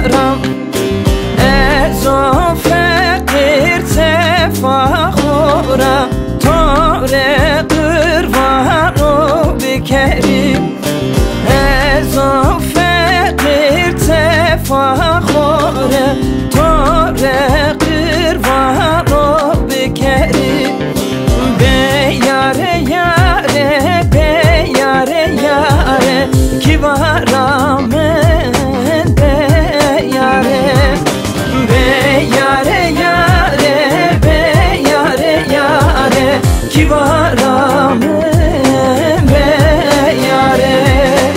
kivarım Ezofe kırtse fahura Tore kırvanu bikerim Ezofe kırtse fahura Tore kırvanu bikerim Be yare yare be yare yare kivarım be yare be yare yare be yare yare kivarım be yare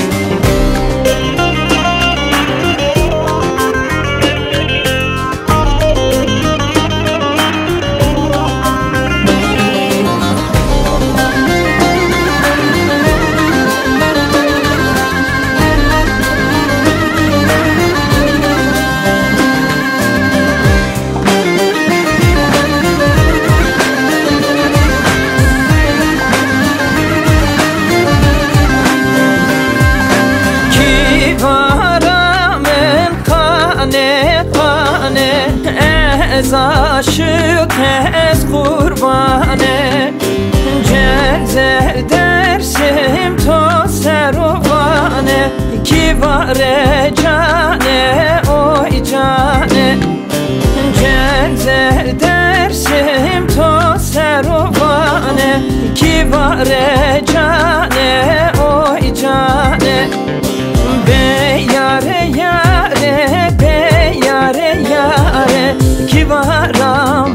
Ez aşık ez kurbane Celze dersim to seruvane Kivare cane oy cane Celze dersim to seruvane Kivare cane oy cane Be yare yare be yare yare kivarım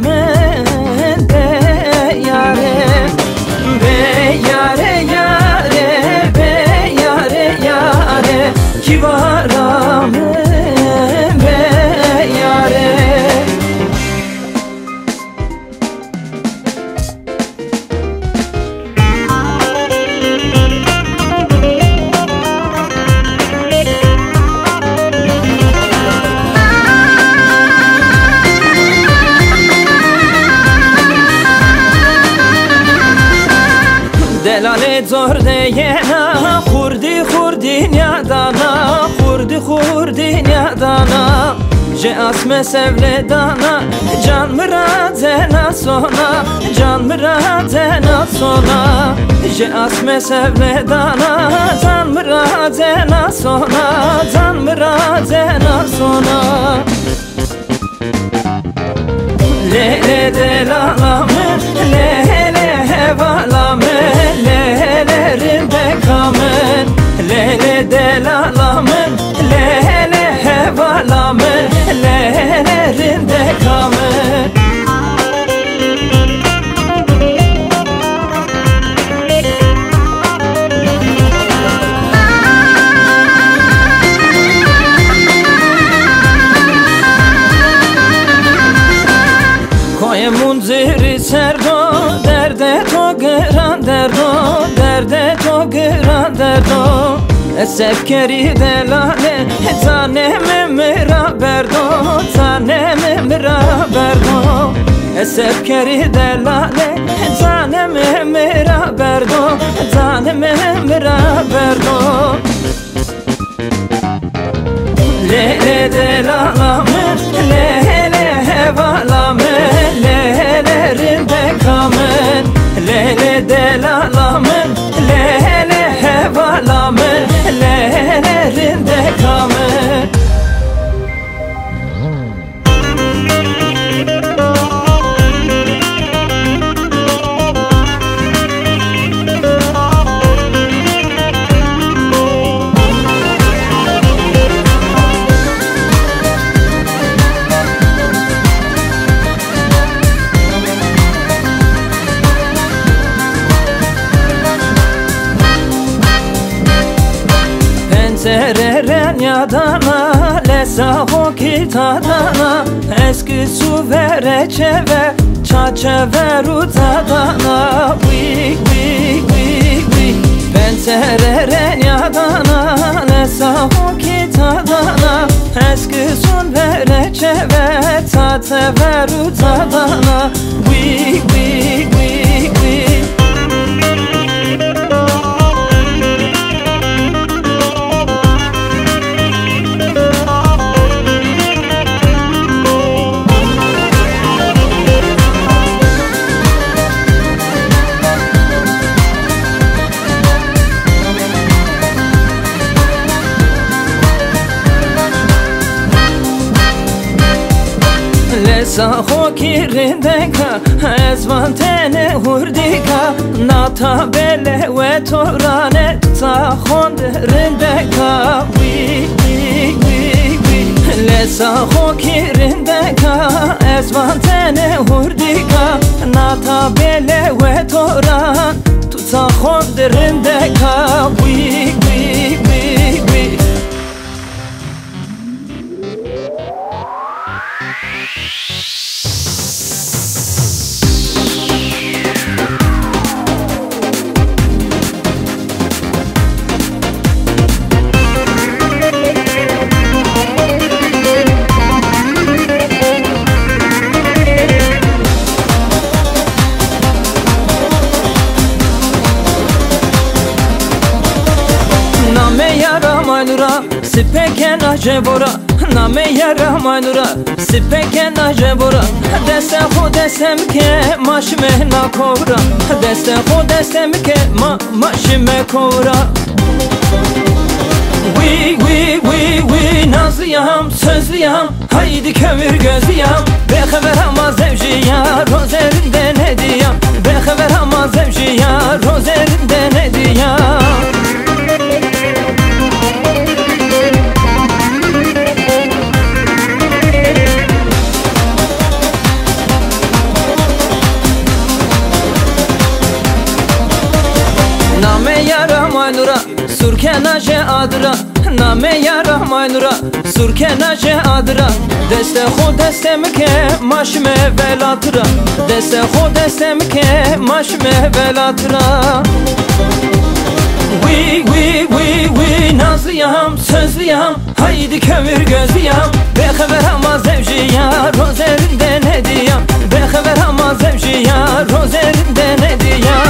be yare be yare yare be yare yare kivarım be yare Delale zor deyena Khurdi khurdin yadana Khurdi khurdin yadana Je asme sevledana Can mırazena sona Can mırazena sona Je asme sevledana Can mırazena sona Can mırazena sona Lele delalame Lele hevalame Lelelerinde kamen Lele delalame Lele hevalame Lelelerinde kamen Munziri serdo derde to gran derdo derde to gran derdo Esefkeri delale tanem mera berdo tanem mera berdo Esefkeri delale tanem mera berdo tanem mera berdo Lele delalame lele hevalame Lelelerinde kamen Lele delalame Lele hevalame Lelelerinde kamen Sereren yadana Lesa hoki tadana Eski su vere çeve Çaçe veru tadana Vik vik vik vik Ben sereren yadana Lesa hoki tadana Eski su vere çeve Çaçe veru tadana Vik vik vik vik Lesa hokirindeka ezvantene hurdika Nata bele ve torane ta hondrindeka Lesa hokirindeka ezvantene hurdika Nata bele ve toran ta hondrindeka Sipeken ajebora name yaramanura Sipeken ajebora Deste ho destem ke maşme na kovra Deste ho destem ke maşme kovra Nazlıyam sözlüyam Haydi kömür gözlüyam Behaber ama zevciya Rozerinde ne diyam Behaber ama zevciya Rozerinde ne diyam Surkenaje adra name ya rahmanura Surkenaje adra Deste ho destem ke maşme velatra Deste ho destem ke maşme velatra Nazlıyam sözlüyam Haydi kömür gözlüyam Behaber ama zevciya Rozerinde ne diyam Behaber ama zevciya Rozerinde ne diyam